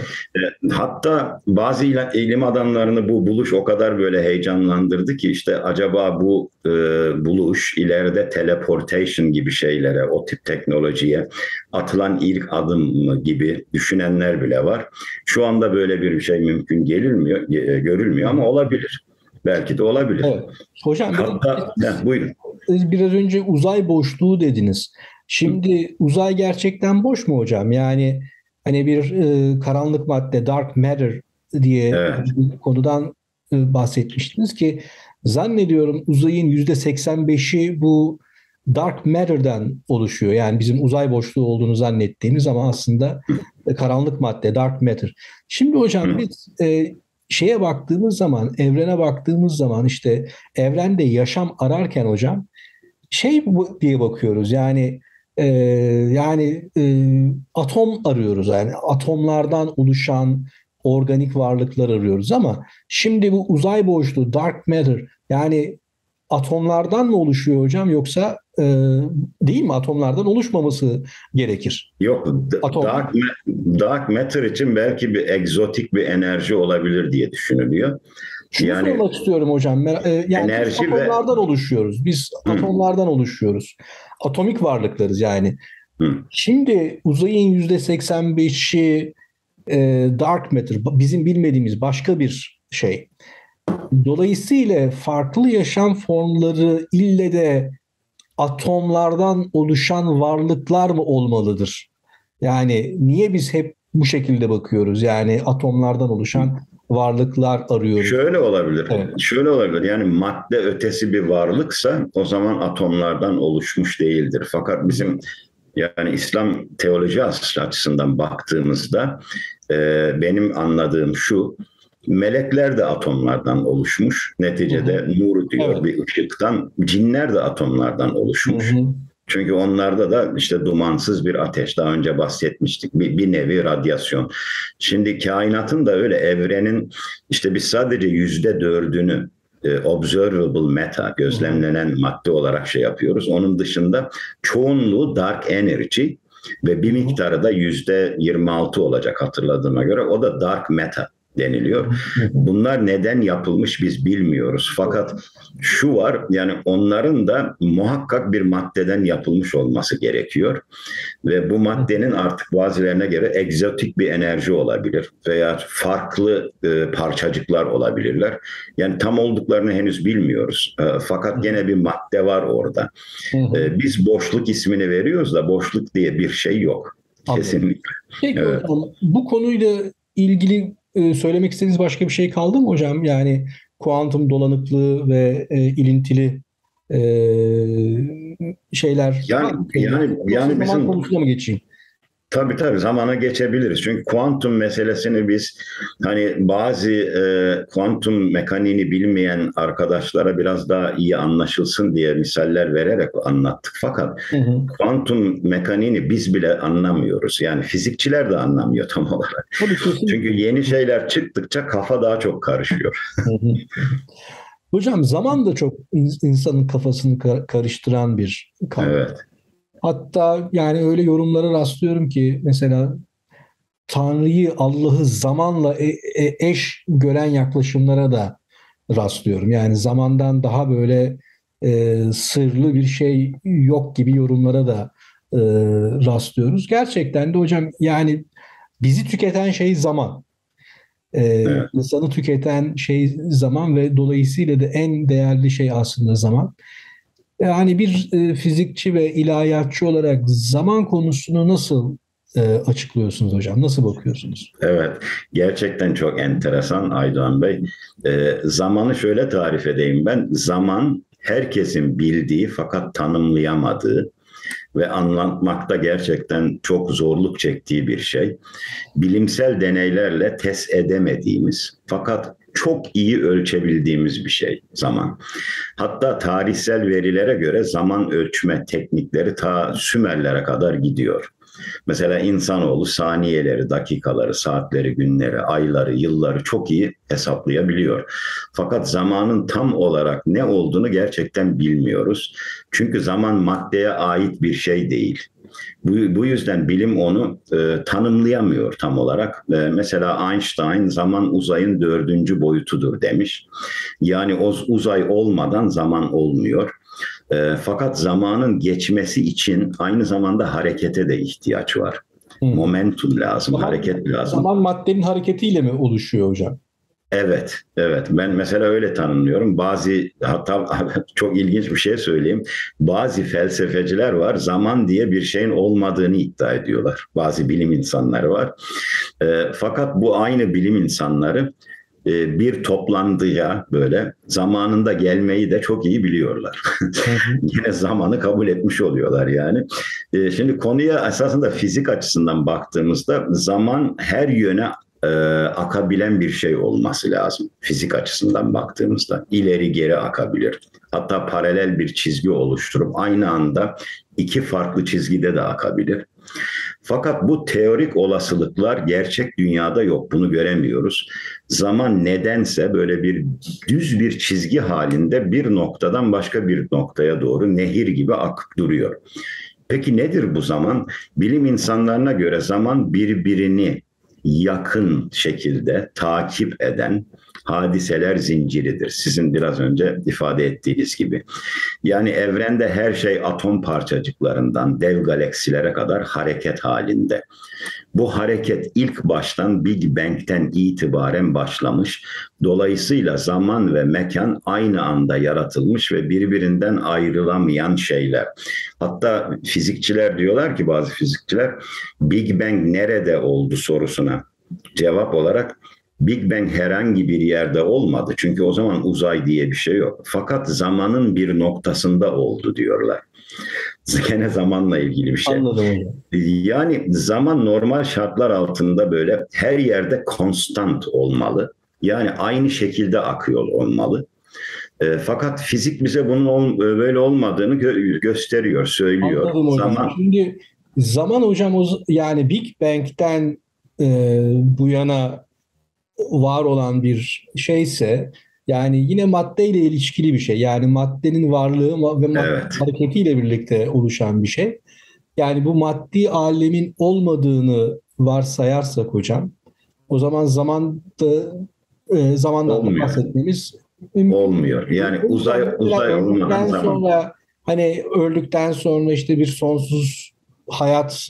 S2: Hatta bazı ilim adamlarını bu buluş o kadar böyle heyecanlandırdı ki işte acaba bu e, buluş ileride teleportation gibi şeylere, o tip teknolojiye atılan ilk adım mı gibi düşünenler bile var. Şu anda böyle bir şey mümkün gelilmiyor, görülmüyor ama olabilir. Belki de olabilir.
S1: Evet. Hocam
S2: Hatta,
S1: biraz,
S2: heh, buyurun.
S1: biraz önce uzay boşluğu dediniz. Şimdi Hı. uzay gerçekten boş mu hocam? Yani hani bir e, karanlık madde, dark matter diye
S2: Evet.
S1: bir konudan e, bahsetmiştiniz ki zannediyorum uzayın yüzde seksen beşi bu dark matter'dan oluşuyor. Yani bizim uzay boşluğu olduğunu zannettiğimiz ama aslında e, karanlık madde, dark matter. Şimdi hocam
S2: Hı.
S1: biz e, şeye baktığımız zaman, evrene baktığımız zaman işte evrende yaşam ararken hocam şey diye bakıyoruz yani e, yani e, atom arıyoruz yani atomlardan oluşan organik varlıklar arıyoruz ama şimdi bu uzay boşluğu dark matter yani atomlardan mı oluşuyor hocam yoksa e, değil mi atomlardan oluşmaması gerekir?
S2: Yok,
S1: Atom.
S2: dark, dark matter için belki bir egzotik bir enerji olabilir diye düşünülüyor.
S1: Şunu
S2: yani
S1: sormak istiyorum hocam. Yani
S2: enerji
S1: biz atomlardan
S2: ve
S1: oluşuyoruz. Biz
S2: hı,
S1: atomlardan oluşuyoruz. Atomik varlıklarız yani.
S2: hı.
S1: Şimdi uzayın yüzde seksen beşi e, dark matter, bizim bilmediğimiz başka bir şey. Dolayısıyla farklı yaşam formları ille de atomlardan oluşan varlıklar mı olmalıdır? Yani niye biz hep bu şekilde bakıyoruz? Yani atomlardan oluşan varlıklar arıyoruz.
S2: Şöyle olabilir.
S1: Evet.
S2: Şöyle olabilir. Yani madde ötesi bir varlıksa o zaman atomlardan oluşmuş değildir. Fakat bizim yani İslam teoloji açısından baktığımızda e, benim anladığım şu: melekler de atomlardan oluşmuş. Neticede
S1: Hı hı.
S2: nur diyor
S1: Evet.
S2: bir ışıktan. Cinler de atomlardan oluşmuş.
S1: Hı hı.
S2: Çünkü onlarda da işte dumansız bir ateş. Daha önce bahsetmiştik. Bir, bir nevi radyasyon. Şimdi kainatın da öyle, evrenin işte biz sadece yüzde dördünü e, observable matter, gözlemlenen madde olarak şey yapıyoruz. Onun dışında çoğunluğu dark energy ve bir miktarı da yüzde yirmi altı olacak hatırladığıma göre. O da dark matter deniliyor. Bunlar neden yapılmış biz bilmiyoruz. Fakat şu var, yani onların da muhakkak bir maddeden yapılmış olması gerekiyor. Ve bu maddenin artık bazılarına göre egzotik bir enerji olabilir veya farklı e, parçacıklar olabilirler. Yani tam olduklarını henüz bilmiyoruz. E, fakat gene bir madde var orada. E, biz boşluk ismini veriyoruz da boşluk diye bir şey yok. Kesinlikle.
S1: Peki
S2: Evet.
S1: hocam, bu konuyla ilgili e, söylemek istediğiniz başka bir şey kaldı mı hocam? Yani kuantum dolanıklığı ve e, ilintili e, şeyler var
S2: Yani
S1: mı?
S2: yani
S1: Yoksa
S2: yani
S1: zaman
S2: bizim
S1: konusuna mı geçeyim?
S2: Tabii tabii zamana geçebiliriz. Çünkü kuantum meselesini biz hani bazı e, kuantum mekaniğini bilmeyen arkadaşlara biraz daha iyi anlaşılsın diye misaller vererek anlattık. Fakat
S1: Hı hı.
S2: kuantum mekaniğini biz bile anlamıyoruz. Yani fizikçiler de anlamıyor tam olarak.
S1: Tabii kesinlikle.
S2: Çünkü yeni şeyler çıktıkça kafa daha çok karışıyor.
S1: Hı hı. Hocam zaman da çok insanın kafasını karıştıran bir kavram.
S2: Evet.
S1: Hatta yani öyle yorumlara rastlıyorum ki mesela Tanrı'yı, Allah'ı zamanla e- e- eş gören yaklaşımlara da rastlıyorum. Yani zamandan daha böyle e, sırlı bir şey yok gibi yorumlara da e, rastlıyoruz. Gerçekten de hocam yani bizi tüketen şey zaman. E,
S2: Evet.
S1: insanı tüketen şey zaman ve dolayısıyla da en değerli şey aslında zaman. Yani bir e, fizikçi ve ilahiyatçı olarak zaman konusunu nasıl e, açıklıyorsunuz hocam? Nasıl bakıyorsunuz?
S2: Evet, gerçekten çok enteresan Aydoğan Bey. Ee, zamanı şöyle tarif edeyim ben. Zaman herkesin bildiği fakat tanımlayamadığı ve anlatmakta gerçekten çok zorluk çektiği bir şey. Bilimsel deneylerle test edemediğimiz fakat çok iyi ölçebildiğimiz bir şey zaman. Hatta tarihsel verilere göre zaman ölçme teknikleri ta Sümerlere kadar gidiyor. Mesela insanoğlu saniyeleri, dakikaları, saatleri, günleri, ayları, yılları çok iyi hesaplayabiliyor. Fakat zamanın tam olarak ne olduğunu gerçekten bilmiyoruz. Çünkü zaman maddeye ait bir şey değil. Bu, bu yüzden bilim onu e, tanımlayamıyor tam olarak. E, mesela Einstein zaman uzayın dördüncü boyutudur demiş. Yani o uzay olmadan zaman olmuyor. E, fakat zamanın geçmesi için aynı zamanda harekete de ihtiyaç var. Hı. Momentum lazım, zaman, hareket lazım.
S1: Zaman maddenin hareketiyle mi oluşuyor hocam?
S2: Evet, evet. Ben mesela öyle tanımlıyorum. Bazı, hatta çok ilginç bir şey söyleyeyim. Bazı felsefeciler var, zaman diye bir şeyin olmadığını iddia ediyorlar. Bazı bilim insanları var. E, fakat bu aynı bilim insanları e, bir toplantıya böyle zamanında gelmeyi de çok iyi biliyorlar. Yine zamanı kabul etmiş oluyorlar yani. E, şimdi konuya esasında fizik açısından baktığımızda zaman her yöne E, akabilen bir şey olması lazım. Fizik açısından baktığımızda ileri geri akabilir. Hatta paralel bir çizgi oluşturup aynı anda iki farklı çizgide de akabilir. Fakat bu teorik olasılıklar gerçek dünyada yok. Bunu göremiyoruz. Zaman nedense böyle bir düz bir çizgi halinde bir noktadan başka bir noktaya doğru nehir gibi akıp duruyor. Peki nedir bu zaman? Bilim insanlarına göre zaman birbirini yakın şekilde takip eden hadiseler zinciridir. Sizin biraz önce ifade ettiğiniz gibi. Yani evrende her şey atom parçacıklarından dev galaksilere kadar hareket halinde. Bu hareket ilk baştan Big Bang'ten itibaren başlamış. Dolayısıyla zaman ve mekan aynı anda yaratılmış ve birbirinden ayrılamayan şeyler. Hatta fizikçiler diyorlar ki, bazı fizikçiler, Big Bang nerede oldu sorusuna cevap olarak Big Bang herhangi bir yerde olmadı. Çünkü o zaman uzay diye bir şey yok. Fakat zamanın bir noktasında oldu diyorlar. Gene zamanla ilgili bir şey.
S1: Anladım.
S2: Yani zaman normal şartlar altında böyle her yerde konstant olmalı. Yani aynı şekilde akıyor olmalı. E, fakat fizik bize bunun ol, böyle olmadığını gö- gösteriyor, söylüyor.
S1: Anladım hocam.
S2: Zaman...
S1: Şimdi zaman hocam, o, yani Big Bang'ten e, bu yana var olan bir şeyse, yani yine maddeyle ilişkili bir şey. Yani maddenin varlığı ve madde
S2: Evet.
S1: hareketiyle birlikte oluşan bir şey. Yani bu maddi alemin olmadığını varsayarsak hocam, o zaman zamanda e, zamandan da bahsetmemiz mümkün.
S2: Olmuyor. Yani uzay uzay olmadan zaman.
S1: Sonra, hani öldükten sonra işte bir sonsuz hayat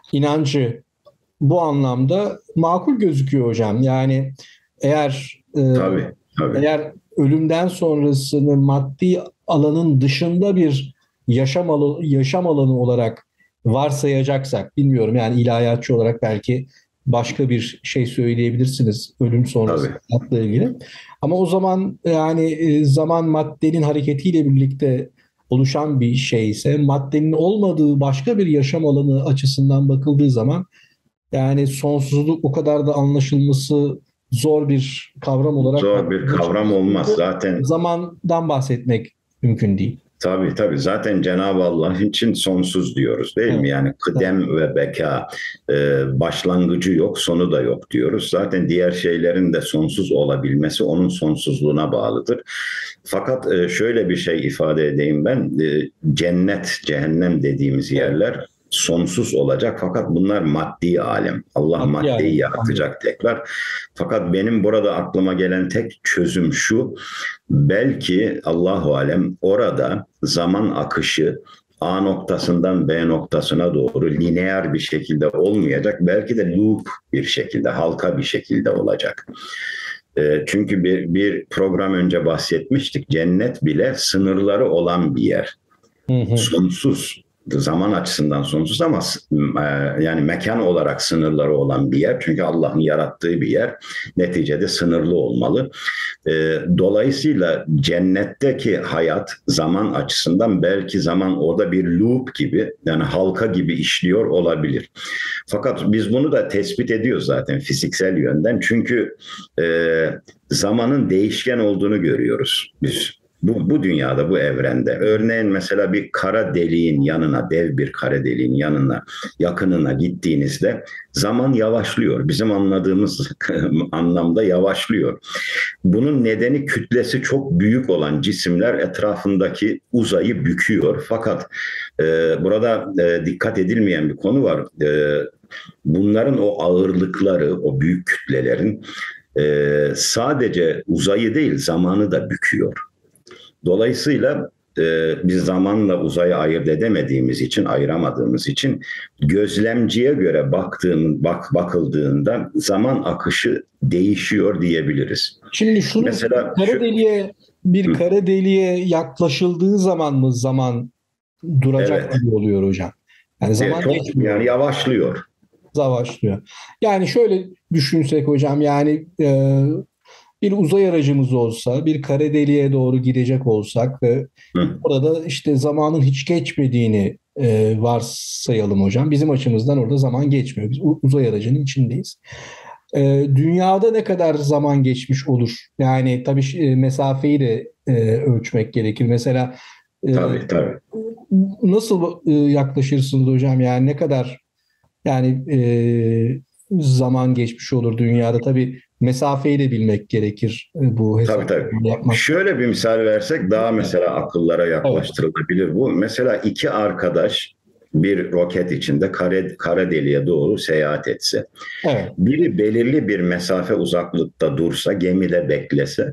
S1: inancı bu anlamda makul gözüküyor hocam. Yani eğer e,
S2: tabii, tabii.
S1: eğer ölümden sonrasını maddi alanın dışında bir yaşam alanı, yaşam alanı olarak varsayacaksak, bilmiyorum yani ilahiyatçı olarak belki başka bir şey söyleyebilirsiniz ölüm sonrası hayatla ilgili. Ama o zaman yani zaman maddenin hareketiyle birlikte oluşan bir şey ise, maddenin olmadığı başka bir yaşam alanı açısından bakıldığı zaman yani sonsuzluk o kadar da anlaşılması zor bir kavram olarak.
S2: Zor bir kavram olmaz zaten.
S1: Zamandan bahsetmek mümkün değil.
S2: Tabii tabii, zaten Cenab-ı Allah için sonsuz diyoruz değil evet. mi? Yani kıdem evet. ve beka, e, başlangıcı yok, sonu da yok diyoruz. Zaten diğer şeylerin de sonsuz olabilmesi onun sonsuzluğuna bağlıdır. Fakat e, şöyle bir şey ifade edeyim ben, e, cennet, cehennem dediğimiz yerler sonsuz olacak, fakat bunlar maddi alem. Allah maddi maddeyi alem. yaratacak tekrar. Fakat benim burada aklıma gelen tek çözüm şu: belki Allahu alem orada zaman akışı A noktasından B noktasına doğru lineer bir şekilde olmayacak. Belki de loop bir şekilde, halka bir şekilde olacak. Çünkü bir, bir program önce bahsetmiştik. Cennet bile sınırları olan bir yer. Hı hı. Sonsuz. zaman açısından sonsuz ama e, yani mekan olarak sınırları olan bir yer. Çünkü Allah'ın yarattığı bir yer neticede sınırlı olmalı. E, dolayısıyla cennetteki hayat zaman açısından belki zaman orada bir loop gibi, yani halka gibi işliyor olabilir. Fakat biz bunu da tespit ediyoruz zaten fiziksel yönden. Çünkü e, zamanın değişken olduğunu görüyoruz biz. Bu, bu dünyada, bu evrende. Örneğin mesela bir kara deliğin yanına, dev bir kara deliğin yanına, yakınına gittiğinizde zaman yavaşlıyor. Bizim anladığımız anlamda yavaşlıyor. Bunun nedeni kütlesi çok büyük olan cisimler etrafındaki uzayı büküyor. Fakat e, burada e, dikkat edilmeyen bir konu var. E, bunların o ağırlıkları, o büyük kütlelerin e, sadece uzayı değil, zamanı da büküyor. Dolayısıyla e, biz zamanla uzayı ayırt edemediğimiz için, ayıramadığımız için gözlemciye göre baktığım, bak, bakıldığında zaman akışı değişiyor diyebiliriz.
S1: Şimdi şunu mesela kara şu, deliğe bir hı. kara deliğe yaklaşıldığı zaman mı zaman duracak evet. gibi oluyor hocam? Yani zaman
S2: evet, çok, geçmiyor. Yani yavaşlıyor.
S1: Yavaşlıyor. Yani şöyle düşünsek hocam, yani e, bir uzay aracımız olsa, bir kara deliğe doğru gidecek olsak ve Hı. orada işte zamanın hiç geçmediğini e, varsayalım hocam. Bizim açımızdan orada zaman geçmiyor. Biz uzay aracının içindeyiz. E, dünyada ne kadar zaman geçmiş olur? Yani tabii e, mesafeyi de e, ölçmek gerekir. Mesela e,
S2: tabii, tabii.
S1: nasıl e, yaklaşırsınız hocam? Yani ne kadar yani e, zaman geçmiş olur dünyada? Tabii mesafeyi de bilmek gerekir bu hesapları
S2: tabii, tabii.
S1: yapmak.
S2: Şöyle bir misal versek daha mesela akıllara yaklaştırılabilir evet. bu. Mesela iki arkadaş bir roket içinde kara, kara deliğe doğru seyahat etse. Evet. Biri belirli bir mesafe uzaklıkta dursa, gemide beklese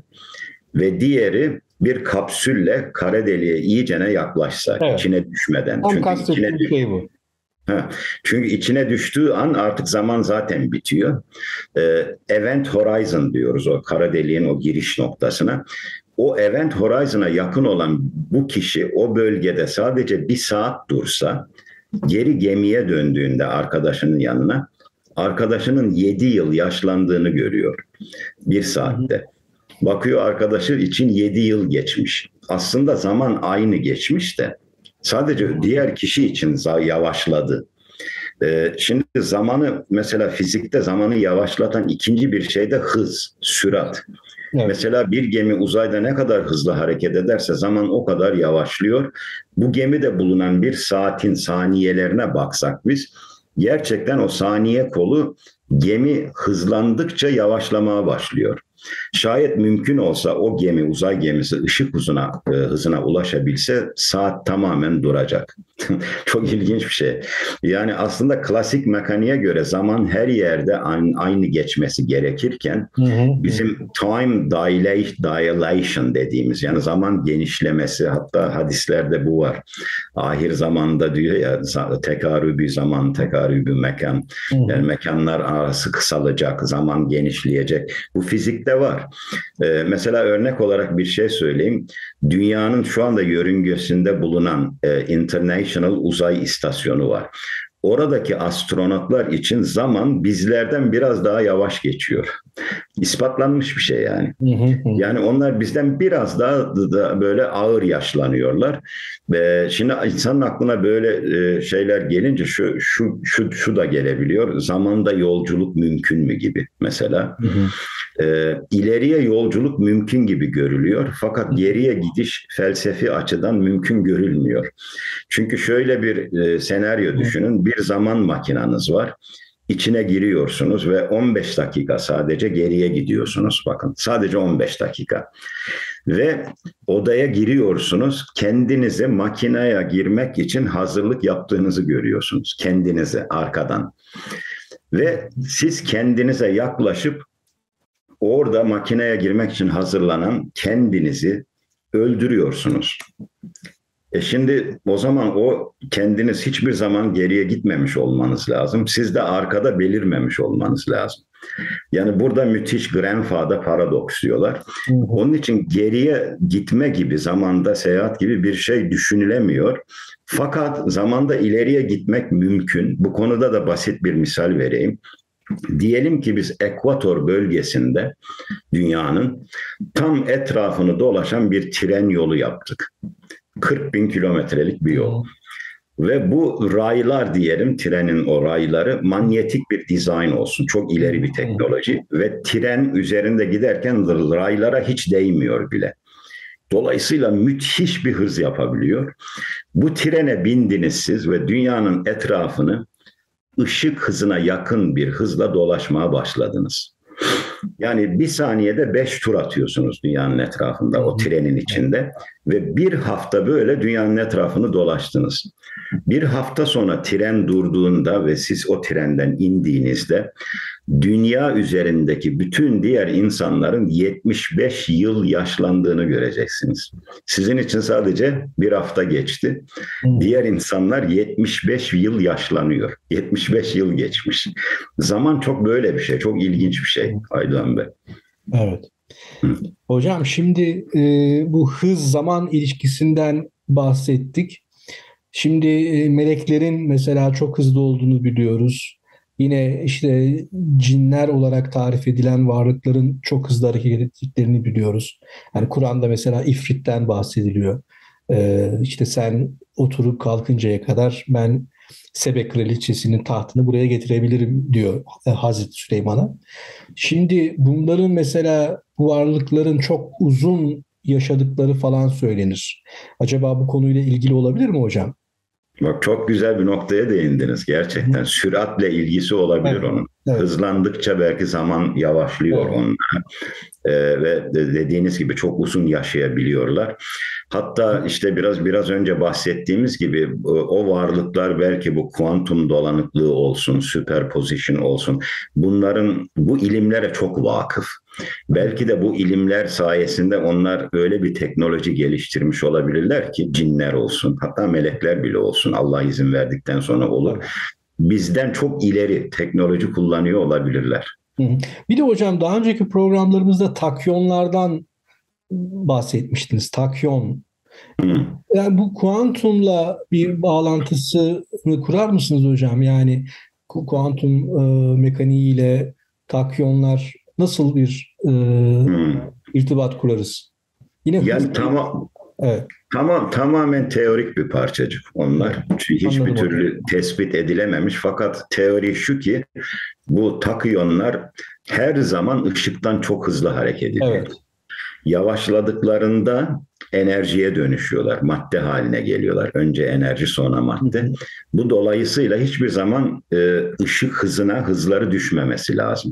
S2: ve diğeri bir kapsülle kara deliğe iyicene yaklaşsa, evet. içine düşmeden.
S1: Tam kastettiğim
S2: düş-
S1: şey bu.
S2: Ha, çünkü içine düştüğü an artık zaman zaten bitiyor. Ee, Event Horizon diyoruz o kara deliğin o giriş noktasına. O Event Horizon'a yakın olan bu kişi o bölgede sadece bir saat dursa, geri gemiye döndüğünde arkadaşının yanına, arkadaşının yedi yıl yaşlandığını görüyor bir saatte. Bakıyor arkadaşı için yedi yıl geçmiş. Aslında zaman aynı geçmiş de sadece diğer kişi için yavaşladı. Ee, şimdi zamanı mesela fizikte zamanı yavaşlatan ikinci bir şey de hız, sürat. Evet. Mesela bir gemi uzayda ne kadar hızlı hareket ederse zaman o kadar yavaşlıyor. Bu gemide bulunan bir saatin saniyelerine baksak biz, gerçekten o saniye kolu gemi hızlandıkça yavaşlamaya başlıyor. Şayet mümkün olsa o gemi, uzay gemisi ışık hızına, e, hızına ulaşabilse saat tamamen duracak. Çok ilginç bir şey. Yani aslında klasik mekaniğe göre zaman her yerde aynı, aynı geçmesi gerekirken hı hı. bizim time dilation dediğimiz, yani zaman genişlemesi, hatta hadislerde bu var. Ahir zamanda diyor ya, tekarübü zaman, tekarübü mekan. Hı hı. Yani mekanlar arası kısalacak, zaman genişleyecek. Bu fizikte var. Ee, mesela örnek olarak bir şey söyleyeyim. Dünyanın şu anda yörüngesinde bulunan e, International Uzay İstasyonu var. Oradaki astronotlar için zaman bizlerden biraz daha yavaş geçiyor. İspatlanmış bir şey yani. Yani onlar bizden biraz daha da böyle ağır yaşlanıyorlar. Ve şimdi insanın aklına böyle şeyler gelince şu şu şu şu da gelebiliyor. Zamanda yolculuk mümkün mü gibi mesela. Hı hı. E, ileriye yolculuk mümkün gibi görülüyor. Fakat geriye gidiş felsefi açıdan mümkün görülmüyor. Çünkü şöyle bir e, senaryo düşünün. Bir zaman makinanız var. İçine giriyorsunuz ve on beş dakika sadece geriye gidiyorsunuz. Bakın sadece on beş dakika. Ve odaya giriyorsunuz. Kendinizi makineye girmek için hazırlık yaptığınızı görüyorsunuz. Kendinizi arkadan. Ve siz kendinize yaklaşıp orada makineye girmek için hazırlanan kendinizi öldürüyorsunuz. E şimdi o zaman o kendiniz hiçbir zaman geriye gitmemiş olmanız lazım. Siz de arkada belirmemiş olmanız lazım. Yani burada müthiş Grandfather paradoks diyorlar. Hı hı. Onun için geriye gitme gibi, zamanda seyahat gibi bir şey düşünülemiyor. Fakat zamanda ileriye gitmek mümkün. Bu konuda da basit bir misal vereyim. Diyelim ki biz Ekvator bölgesinde dünyanın tam etrafını dolaşan bir tren yolu yaptık. kırk bin kilometrelik bir yol. Ve bu raylar diyelim, trenin o rayları manyetik bir dizayn olsun. Çok ileri bir teknoloji ve tren üzerinde giderken raylara hiç değmiyor bile. Dolayısıyla müthiş bir hız yapabiliyor. Bu trene bindiniz siz ve dünyanın etrafını ışık hızına yakın bir hızla dolaşmaya başladınız. Yani bir saniyede beş tur atıyorsunuz dünyanın etrafında, o trenin içinde ve bir hafta böyle dünyanın etrafını dolaştınız. Bir hafta sonra tren durduğunda ve siz o trenden indiğinizde dünya üzerindeki bütün diğer insanların yetmiş beş yıl yaşlandığını göreceksiniz. Sizin için sadece bir hafta geçti. Diğer insanlar yetmiş beş yıl yaşlanıyor. yetmiş beş yıl geçmiş. Zaman çok böyle bir şey. Çok ilginç bir şey Aydoğan Bey.
S1: Evet. Hı. Hocam şimdi e, bu hız zaman ilişkisinden bahsettik. Şimdi e, meleklerin mesela çok hızlı olduğunu biliyoruz. Yine işte cinler olarak tarif edilen varlıkların çok hızlı hareket ettiklerini biliyoruz. Yani Kur'an'da mesela ifritten bahsediliyor. Ee, işte sen oturup kalkıncaya kadar ben Sebe kraliçesinin tahtını buraya getirebilirim diyor Hazreti Süleyman'a. Şimdi bunların mesela bu varlıkların çok uzun yaşadıkları falan söylenir. Acaba bu konuyla ilgili olabilir mi hocam?
S2: Bak çok güzel bir noktaya değindiniz gerçekten. Hı. Süratle ilgisi olabilir evet, onun. Evet. Hızlandıkça belki zaman yavaşlıyor evet. onlara. Ee, ve dediğiniz gibi çok uzun yaşayabiliyorlar. Hatta işte biraz biraz önce bahsettiğimiz gibi o varlıklar belki bu kuantum dolanıklığı olsun, süperpozisyon olsun. Bunların bu ilimlere çok vakıf. Belki de bu ilimler sayesinde onlar öyle bir teknoloji geliştirmiş olabilirler ki cinler olsun, hatta melekler bile olsun Allah izin verdikten sonra olur. Bizden çok ileri teknoloji kullanıyor olabilirler.
S1: Bir de hocam daha önceki programlarımızda takyonlardan bahsetmiştiniz. Takyon. Hı. Yani bu kuantumla bir bağlantısını kurar mısınız hocam? Yani kuantum e, mekaniğiyle takyonlar nasıl bir e, irtibat kurarız? Yine
S2: yani tamam. Evet. Tamam, tamamen teorik bir parçacık onlar. Çünkü hiçbir Anladım türlü hocam. Tespit edilememiş. Fakat teori şu ki bu takyonlar her zaman ışıktan çok hızlı hareket ediyor. Evet. Yavaşladıklarında enerjiye dönüşüyorlar. Madde haline geliyorlar. Önce enerji sonra madde. Hı hı. Bu dolayısıyla hiçbir zaman e, ışık hızına hızları düşmemesi lazım.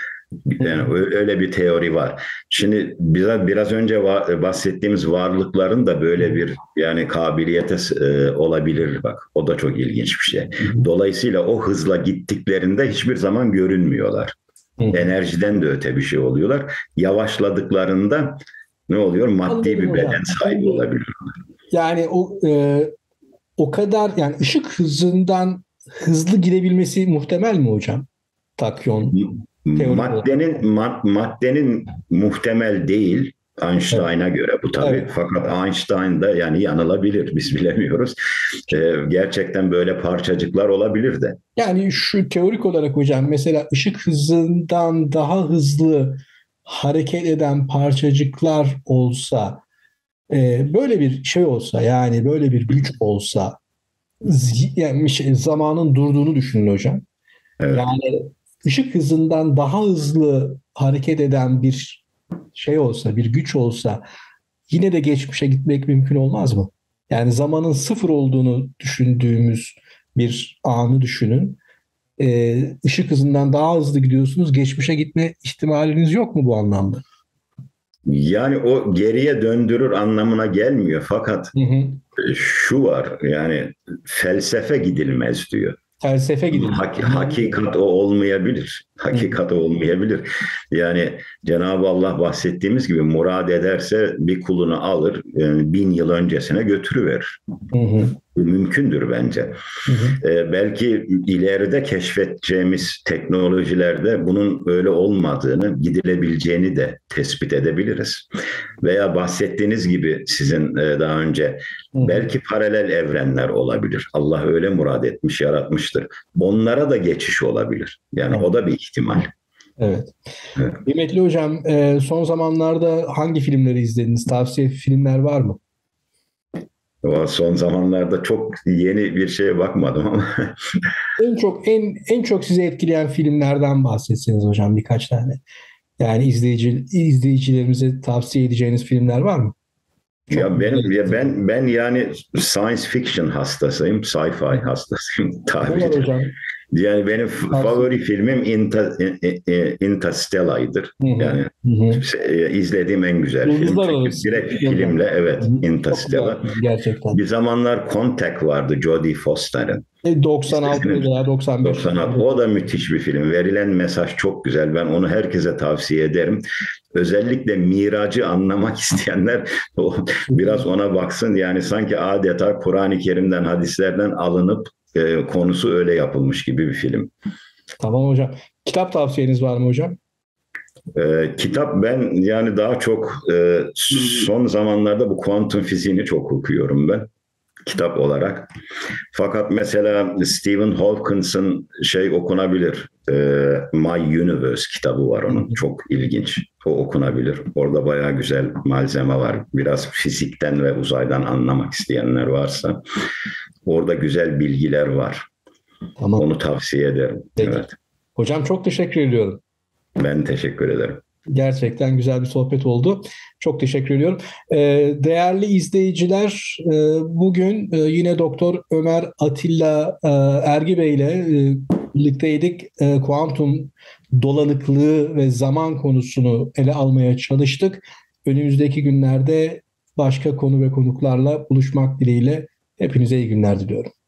S2: Yani öyle bir teori var. Şimdi biraz biraz önce bahsettiğimiz varlıkların da böyle bir yani kabiliyete e, olabilir bak. O da çok ilginç bir şey. Dolayısıyla o hızla gittiklerinde hiçbir zaman görünmüyorlar. Enerjiden de öte bir şey oluyorlar. Yavaşladıklarında ne oluyor? Maddi bir beden sahibi olabiliyorlar.
S1: Yani o e, o kadar yani ışık hızından hızlı gidebilmesi muhtemel mi hocam? Takyon.
S2: Maddenin mad, maddenin muhtemel değil Einstein'a evet. göre bu tabii. Evet. Fakat Einstein da yani yanılabilir. Biz bilemiyoruz. Ee, gerçekten böyle parçacıklar olabilir de.
S1: Yani şu teorik olarak hocam mesela ışık hızından daha hızlı hareket eden parçacıklar olsa e, böyle bir şey olsa yani böyle bir güç olsa yani şey, zamanın durduğunu düşünün hocam. Evet. Yani ışık hızından daha hızlı hareket eden bir şey olsa, bir güç olsa yine de geçmişe gitmek mümkün olmaz mı? Yani zamanın sıfır olduğunu düşündüğümüz bir anı düşünün. Ee, ışık hızından daha hızlı gidiyorsunuz. Geçmişe gitme ihtimaliniz yok mu bu anlamda?
S2: Yani o geriye döndürür anlamına gelmiyor. Fakat hı hı. şu var yani felsefe gidilmez diyor.
S1: Felsefe gidilmez.
S2: Hak, hakikat o olmayabilir. Hakikat o olmayabilir. Yani Cenab-ı Allah bahsettiğimiz gibi murad ederse bir kulunu alır, yani bin yıl öncesine götürüverir. Hı hı. mümkündür bence.
S1: Hı hı.
S2: Ee, belki ileride keşfedeceğimiz teknolojilerde bunun öyle olmadığını, gidilebileceğini de tespit edebiliriz. Veya bahsettiğiniz gibi sizin e, daha önce
S1: Hı hı.
S2: belki paralel evrenler olabilir. Allah öyle murad etmiş, yaratmıştır. Onlara da geçiş olabilir. Yani
S1: Evet.
S2: o da bir ihtimal.
S1: Evet.
S2: Evet.
S1: Kıymetli hocam, e, son zamanlarda hangi filmleri izlediniz? Tavsiye filmler var mı?
S2: O son zamanlarda çok yeni bir şeye bakmadım ama
S1: En çok en en çok sizi etkileyen filmlerden bahsetseniz hocam, birkaç tane. Yani izleyici izleyicilerimize tavsiye edeceğiniz filmler var mı? Çok
S2: ya benim
S1: güzel.
S2: ya ben ben yani science fiction hastasıyım, sci-fi hastasıyım
S1: Ne var
S2: tabiri.
S1: hocam?
S2: Yani benim f-
S1: Tavsiye.
S2: favori filmim Inter, e- e- Interstellar'dır.
S1: Hı hı.
S2: Yani
S1: Hı hı.
S2: e, izlediğim en güzel film.
S1: Yıldızlar
S2: Çünkü
S1: Arası
S2: direkt
S1: hocam.
S2: filmle
S1: Hı
S2: evet
S1: hı. Çok güzel
S2: Interstellar.
S1: film gerçekten.
S2: Bir zamanlar Contact vardı Jodie Foster'ın.
S1: E, doksan altı
S2: İzlediniz mi?
S1: veya doksan beş.
S2: doksan altı. O da müthiş bir film. Verilen mesaj çok güzel. Ben onu herkese tavsiye ederim. Özellikle Miracı anlamak isteyenler o, biraz ona baksın. Yani sanki adeta Kur'an-ı Kerim'den, hadislerden alınıp e, konusu öyle yapılmış gibi bir film.
S1: Tamam hocam. Kitap tavsiyeniz var mı hocam?
S2: E, kitap ben yani daha çok e, son zamanlarda bu kuantum fiziğini çok okuyorum ben. Kitap olarak. Fakat mesela Stephen Hawkins'ın şey okunabilir. E, My Universe kitabı var onun. Çok ilginç. O okunabilir. Orada bayağı güzel malzeme var. Biraz fizikten ve uzaydan anlamak isteyenler varsa orada güzel bilgiler var.
S1: Tamam.
S2: Onu tavsiye ederim.
S1: Peki.
S2: Evet.
S1: Hocam çok teşekkür ediyorum.
S2: Ben teşekkür ederim.
S1: Gerçekten güzel bir sohbet oldu. Çok teşekkür ediyorum. Ee, değerli izleyiciler, e, bugün e, yine Doktor Ömer Atilla e, Ergibey ile e, birlikteydik. E, kuantum dolanıklığı ve zaman konusunu ele almaya çalıştık. Önümüzdeki günlerde başka konu ve konuklarla buluşmak dileğiyle hepinize iyi günler diliyorum.